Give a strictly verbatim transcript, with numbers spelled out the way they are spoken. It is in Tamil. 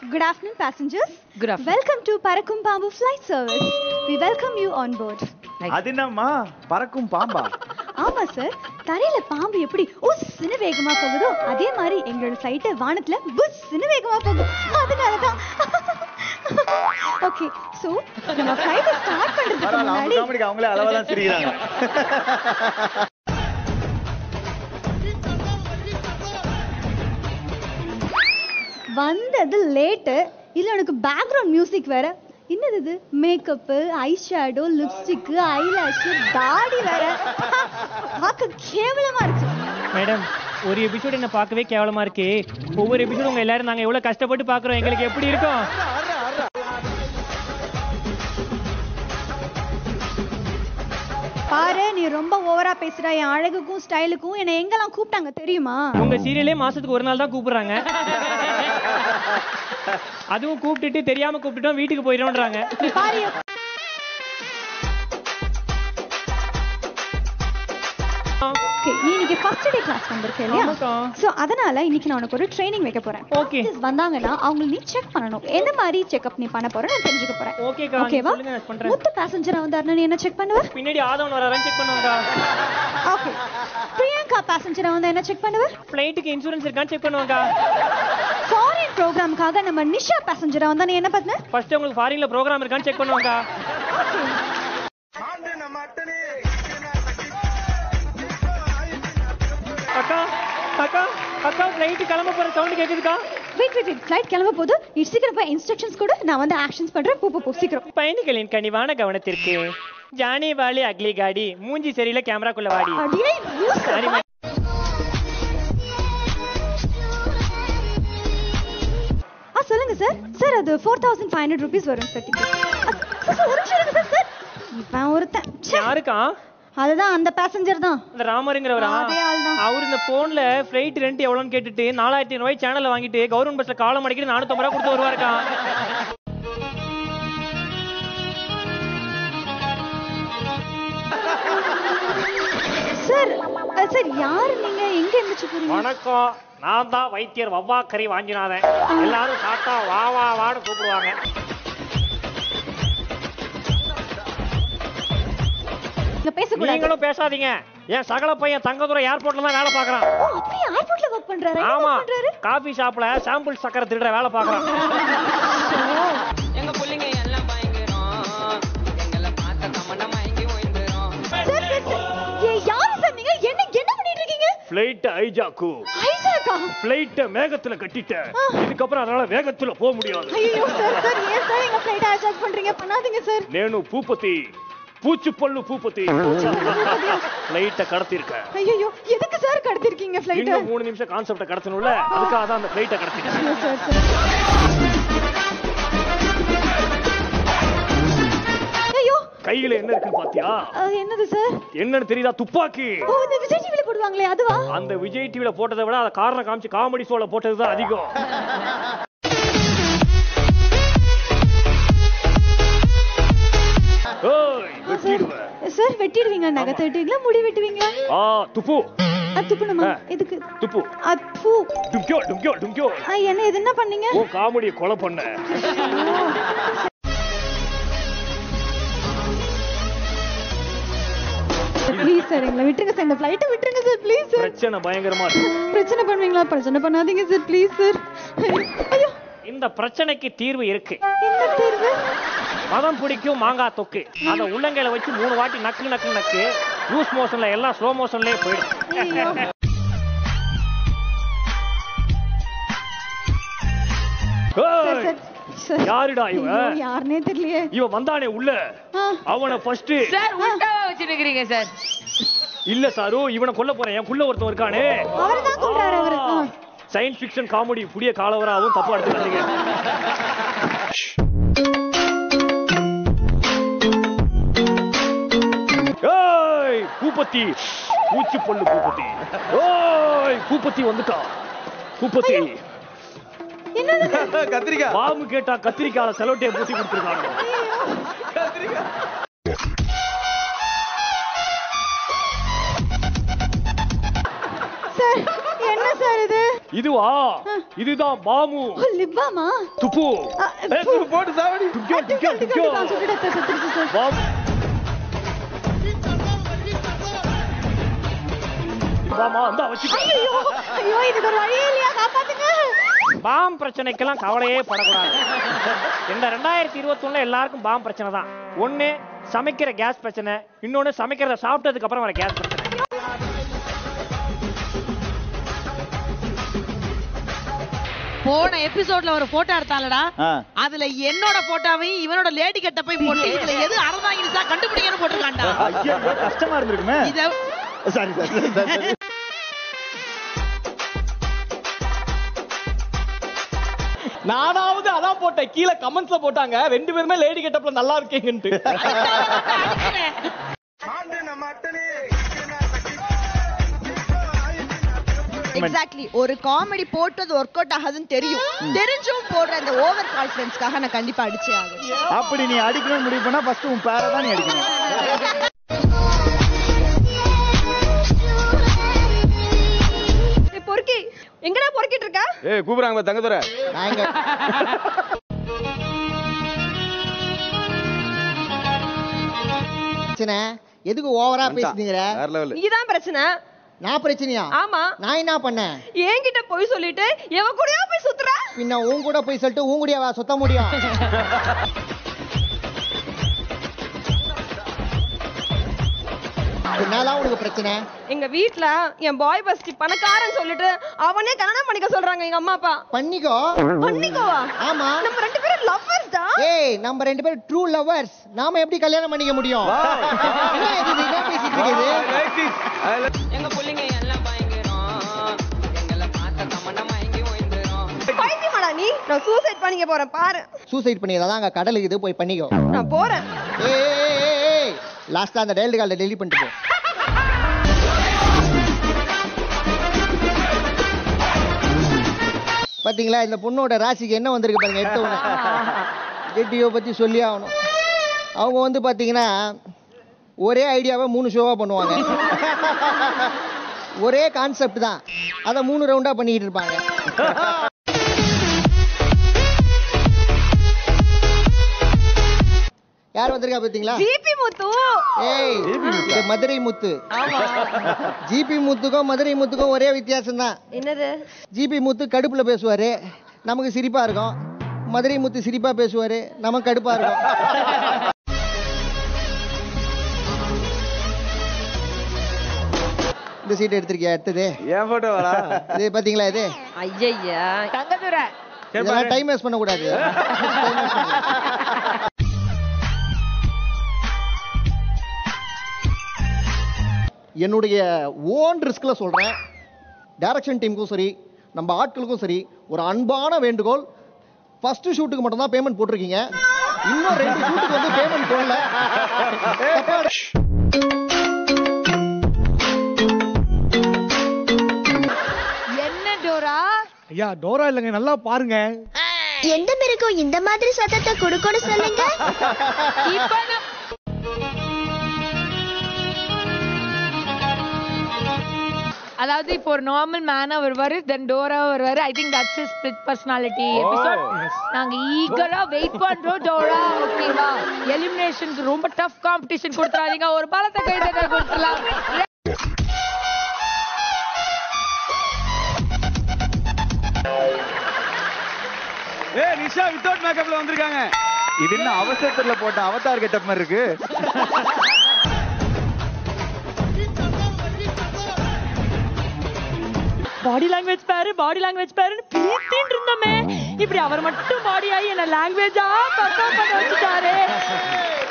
Good afternoon, passengers. Good afternoon. Welcome to Parakum Pambu Flight Service. We welcome you on board. அதென்னம்மா பறக்கும் பாம்பா? ஆமா சார், தரையில பாம்பு எப்படி உஸ்ன்னு வேகமா போகுதோ அதே மாதிரி எங்களோட ஃளைட் வானத்துல புஸ்ன்னு வேகமா போகும். அதனால தான். ஓகே, சோ நம்ம ஃளைட் ஸ்டார்ட் பண்றதுக்கு முன்னாடி காமெடிக்கு அவங்களே அளவா தான் சிரிக்கிறாங்க. வந்தது லேட்டு, இல்ல எனக்கு பேக்ரவுண்ட் மியூசிக் வேற. என்னது இது? Makeup, eye shadow, lipstick, eyelash, தாடி வேற. பார்க்க கேவலமா இருக்கு. மேடம், ஒரு எபிசோட் என்ன பார்க்கவே கேவலமா இருக்கு. ஒவ்வொரு எபிசோட் உங்க எல்லாரும் நாங்க எவ்வளவு கஷ்டப்பட்டு பாக்குறோம், எங்களுக்கு எப்படி இருக்கும்? பாரு, நீ ரொம்ப ஓவரா பேசுற. என் அழகுக்கும் ஸ்டைலுக்கும் என்ன எங்கெல்லாம் கூப்பிட்டாங்க தெரியுமா? உங்க சீரியலே மாசத்துக்கு ஒரு நாள் தான் கூப்பிடுறாங்க. அதுவும் கூப்பிட்டுட்டு தெரியாம கூப்பிட்டுட்டோம் வீட்டுக்கு போயிடும்ன்றாங்க. பாரு, நீ இன்னைக்கு ஃபர்ஸ்ட் டே கிளாஸ் வந்திருக்க இல்லையா? சோ அதனால இன்னைக்கு நான் உனக்கு ஒரு ட்ரைனிங் வைக்க போறேன். ஓகே. வந்தாங்கன்னா அவங்க நீ செக் பண்ணனும். என்ன மாதிரி செக்அப் நீ பண்ண போறன்னு நான் தெரிஞ்சுக்க போறேன். ஓகேக்கா, சொல்லுங்க நான் பண்றேன். மொத்த பேசஞ்சர் வந்தாருன்னா நீ என்ன செக் பண்ணுவ? பின்னாடி ஆதவன் வராரான்னு செக் பண்ணுவாங்க. ஓகே. பிரியங்கா பேசஞ்சர் வந்தா என்ன செக் பண்ணுவ? ஃளைட்டுக்கு இன்சூரன்ஸ் இருக்கான்னு செக் பண்ணுவாங்க. ஃபாரின் ப்ரோகிராம்காக நம்ம நிஷா பேசஞ்சர் வந்தா நீ என்ன பண்ணு? ஃபர்ஸ்ட் உங்களுக்கு ஃபாரின்ல ப்ரோகிராம் இருக்கான்னு செக் பண்ணுவாங்க. அக்கா அக்கா அக்கா ஃளைட் கிளம்ப போற சவுண்ட் கேக்குதுக்கா. வெயிட் வெயிட் வெயிட் ஃளைட் கிளம்ப போகுது. இது சீக்கிரம் போய் இன்ஸ்ட்ரக்ஷன்ஸ் கொடு, நான் வந்து ஆக்ஷன்ஸ் பண்றேன். போ போ சீக்கிரம். பயணிகளின் கனிவான கவனத்திற்கு. ஜானி வாலி அக்லி காடி, மூஞ்சி சரியில்லை கேமராக்குள்ள வாடி. அடியே சாரி. ஆ சொல்லுங்க சார். சார் அது four thousand five hundred rupees வரும் சார் டிக்கெட். சார் ஒரு நிமிஷம் இருங்க சார். இவன் ஒருத்தன். யாருக்கா? அதுதான் அந்த பேசஞ்சர் தான். அந்த ராமருங்கிறவரா? அதே ஆள் தான். அவர் இந்த போன்ல ஃளைட் ரெண்ட் எவ்வளவுன்னு கேட்டுட்டு நாலாயிரத்தி ஐநூறு ரூபாய் சேனல்ல வாங்கிட்டு கவர்மெண்ட் பஸ்ல காலம் அடிக்கிட்டு நானூத்தி ஐம்பது ரூபாய் கொடுத்து வருவாருக்கா. சார் சார் யார் நீங்க? எங்க இருந்துச்சு போறீங்க? வணக்கம், நான் தான் வைத்தியர் வவ்வாக்கறி வாங்கினாதேன். எல்லாரும் சாத்தா வா வா வான்னு கூப்பிடுவாங்க. பேசக்கூடாது. நீங்களும் பேசாதீங்க. என் சகல பையன் தங்கதுரை ஏர்போர்ட்ல தான் வேலை பாக்குறான். ஓ, அப்படியே ஏர்போர்ட்ல வர்க் பண்றாரா? ஆமா, காபி ஷாப்ல சாம்பிள் சக்கரை திருடுற வேலை பாக்குறான். எங்க புள்ளைங்க எல்லாம் பயங்கரம், எங்களை பார்த்த கமண்டம் வாங்கி ஓய்ந்துரும். ஏய், யாரு சார் நீங்க? என்ன என்ன பண்ணிட்டு இருக்கீங்க? ஃளைட் ஹைஜாக்கு. ஹைஜாக்கா? ஃளைட் மேகத்துல கட்டிட்டேன். இதுக்கு அப்புறம் அதனால வேகத்துல போக முடியாது. ஐயோ சார் சார், ஏன் சார் எங்க ஃளைட் ஹைஜாக் பண்றீங்க? பண்ணாதீங்க சார். நேனு பூபதி பூச்சி பல்லு பூபதி ஃளைட்ட கடத்திருக்க. ஐயோ, எதுக்கு சார் கடத்திருக்கீங்க ஃளைட்ட? இன்னும் மூணு நிமிஷம் கான்செப்ட கடத்தணும்ல, அதுக்காக தான் அந்த ஃளைட்ட கடத்திட்டேன். Sir sir. ஐயோ, கையில என்ன இருக்குன்னு பாத்தியா? என்னது சார்? என்னன்னு தெரியுதா? துப்பாக்கி. ஓ, இந்த விஜய் டிவில போடுவாங்களே அதுவா? அந்த விஜய் டிவில போட்டதை விட அத காரணம் காமிச்சு காமெடி ஷோல போட்டதுதான் அதிகம். ஓய், வெட்டிடுவேன். சார் வெட்டிடுவீங்க? நகை வெட்டுவீங்களா, முடி வெட்டுவீங்களா? ஆ, துப்பு. துப்புணுமா? எதுக்கு துப்பு? அப்பு. டும்கியோ டும்கியோ டும்கியோ. என்ன இது என்ன பண்ணீங்க? ஓ, காமெடியை கொலை பண்ண. ப்ளீஸ் சார், எங்களை விட்டுருங்க சார். இந்த ஃளைட்டை விட்டுருங்க சார், ப்ளீஸ் சார். பிரச்சனை பயங்கரமா இருக்கு. பிரச்சனை பண்ணுவீங்களா? பிரச்சனை பண்ணாதீங்க சார், ப்ளீஸ் சார். ஐயோ, இந்த பிரச்சனைக்கு தீர்வு இருக்கு. என்ன தீர்வு? மதம் பிடிக்கும் மாங்காய் தொக்கு. அத உள்ளங்கையில வச்சு மூணு வாட்டி நக்கு நக்கு நக்கு. லூஸ் மோஷன்ல எல்லாம் ஸ்லோ மோஷன்லயே போயிடும். யாருடா இவன்? யாருனே தெரியலையே. இவன் வந்தானே உள்ள, அவனை ஃபர்ஸ்ட். சார் உள்டாவா வச்சிருக்கீங்க சார்? இல்ல சாரு, இவனை கொல்ல போறேன். என் குள்ள ஒருத்தன் இருக்கானே, அவர்தான் கொல்றாரு. அவரு சயின்ஸ் ஃபிக்ஷன் காமெடி புதிய காலவராவும் தப்பா எடுத்துக்காதீங்க. ஏய் பூபதி, பூச்சி பல்லு பூபதி. ஓய் பூபதி வந்துட்டா. பூபதி என்னது? கத்திரிக்காய். பாம்பு கேட்டா கத்திரிக்கால செலோட்டே பூசி கொடுத்துருக்காங்க. சார், என்ன சார் இது? இதுவா இதுதான் பாமு லிப்பாமா துப்பு போட்டு சாவடி துக்கியோ துக்கியோ துக்கியோ பாம் பாமா அந்த வச்சுக்க ஐயோ ஐயோ இதுக்கு ஒரு வழி இல்லையா காப்பாத்துங்க பாம் பிரச்சனைக்கெல்லாம் கவலையே படக்கூடாது. இந்த ரெண்டாயிரத்தி இருபத்தி ஒண்ணுல எல்லாருக்கும் பாம் பிரச்சனை தான். ஒண்ணு சமைக்கிற கேஸ் பிரச்சனை, இன்னொன்னு சமைக்கிறத சாப்பிட்டதுக்கு அப்புறம் வர கேஸ் பிரச்சனை. போன எபிசோட்ல ஒரு போட்டோ எடுத்தாலடா, அதுல என்னோட போட்டோவையும் இவனோட லேடி கட்ட போய் போட்டு இதுல எது அறந்தாங்கிருச்சா கண்டுபிடிக்கணும் போட்டுருக்காண்டா. ஐயோ கஷ்டமா இருந்திருக்குமே. இத சாரி சாரி நானாவது அதான் போட்டேன், கீழே கமெண்ட்ஸ்ல போட்டாங்க ரெண்டு பேருமே லேடி கெட்டப்ல நல்லா இருக்கீங்கன்ட்டு. எக்ஸாக்ட்லி ஒரு காமெடி போட்டது ஒர்க் அவுட் ஆகாதுன்னு தெரியும், தெரிஞ்சும் போடுற அந்த ஓவர் கான்ஃபிடன்ஸ்க்காக நான் கண்டிப்பா அடிச்சே ஆகும். அப்படி நீ அடிக்கணும்னு முடிவு பண்ணா ஃபர்ஸ்ட் உன் பேரை தான் நீ அடிக்கணும். பொறுக்கி எங்கடா பொறுக்கிட்டு இருக்க? ஏய் கூப்பிடுறாங்க தங்கதுரை. நாங்க பிரச்சனை எதுக்கு ஓவரா பேசுறீங்கற? வேற லெவல். நீதான் பிரச்சனை. நான் பிரச்சனையா? ஆமா. நான் என்ன பண்ணேன்? என்கிட்ட போய் சொல்லிட்டு எவ கூடயா போய் சுத்துற? பின்ன உன் கூட போய் சொல்லிட்டு உன் கூடயா சுத்த முடியும்? என்னலாம் உனக்கு பிரச்சனை? எங்க வீட்ல என் பாய் பஸ்டி பணக்காரன் சொல்லிட்டு அவனே கல்யாணம் பண்ணிக்க சொல்றாங்க எங்க அம்மா அப்பா. பண்ணிக்கோ. பண்ணிக்கோவா? ஆமா. நம்ம ரெண்டு பேரும் லவ்வர்ஸ் தான். ஏய் நம்ம ரெண்டு பேரும் ட்ரூ லவ்வர்ஸ். நாம எப்படி கல்யாணம் பண்ணிக்க முடியும்? என்ன இது என்ன பேசிட்டு இருக்கீங்க? எங்க புள்ளைங்க எல்லாம் பயங்கரம், எங்களை பார்த்த கமண்ட மயங்கி ஓய்ந்துரும். பைத்தியமாடா நீ? நான் சூசைட் பண்ணிக்க போறேன் பாரு. சூசைட் பண்ணியதான் அங்க கடலுக்கு இது போய் பண்ணிக்கோ. நான் போறேன். ஏய் லாஸ்டா அந்த டெலிட் கால்ல டெலிட் பண்ணிட்டு போ. பாத்தீங்களா இந்த பொண்ணோட ராசிக்கு என்ன வந்திருக்கு பாருங்க. எடுத்த உடனே ஜெட்டியோ பத்தி சொல்லி ஆகணும். அவங்க வந்து பாத்தீங்கன்னா ஒரே ஐடியாவை மூணு ஷோவா பண்ணுவாங்க. ஒரே கான்செப்ட் தான், அதை மூணு ரவுண்டா பண்ணிக்கிட்டு இருப்பாங்க. யார் வந்திருக்கா பாத்தீங்களா? ஜிபி முத்து. ஏய் இது மதுரை முத்து. ஆமா. ஜிபி முத்துக்கும் மதுரை முத்துக்கும் ஒரே வித்தியாசம் தான். என்னது? ஜிபி முத்து கடுப்புல பேசுவாரு, நமக்கு சிரிப்பா இருக்கும். மதுரை முத்து சிரிப்பா பேசுவாரு, நமக்கு கடுப்பா இருக்கும். இந்த சீட் எடுத்திருக்கியா? எடுத்தது ஏன் போட்டோ வரா? இது பாத்தீங்களா? இது ஐயா தங்கதுரை. இதெல்லாம் டைம் வேஸ்ட் பண்ண கூடாது. என்னுடைய ஓன் ரிஸ்க்ல சொல்றேன், டைரக்ஷன் டீமுக்கும் சரி நம்ம ஆட்களுக்கும் சரி ஒரு அன்பான வேண்டுகோள், ஃபர்ஸ்ட் ஷூட்டுக்கு மட்டும் தான் பேமெண்ட் போட்டிருக்கீங்க, இன்னும் ரெண்டு ஷூட்டுக்கு வந்து பேமெண்ட் போடல. என்ன டோரா? ஐயா டோரா இல்லங்க, நல்லா பாருங்க. எந்த மிருகம் இந்த மாதிரி சத்தத்தை கொடுக்கணும் சொல்லுங்க. இப்ப அதாவது இப்போ ஒரு நார்மல் மேனா வருவாரு, தென் டோரா வருவாரு. I think that's his split personality episode. நாங்க ஈகரா வெயிட் பண்றோம் டோரா. ஓகேவா? எலிமினேஷனுக்கு ரொம்ப டஃப் காம்படிஷன் கொடுத்துறாதீங்க, ஒரு பலத்தை கைதட்டல் கொடுத்துலாம். ஏய் நிஷா வித்தவுட் மேக்கப்ல வந்திருக்காங்க. இது என்ன அவசரத்துல போட்ட அவதார் கெட்டப் மாதிரி இருக்கு. பாடி லாங்குவேஜ் பாரு, பாடி லாங்குவேஜ் பாருன்னு பேசிட்டு இருந்தோமே, இப்படி அவர் மட்டும் பாடி ஆகி என்ன லாங்குவேஜா பர்ஃபார்ம் பண்ண வச்சுட்டாரு.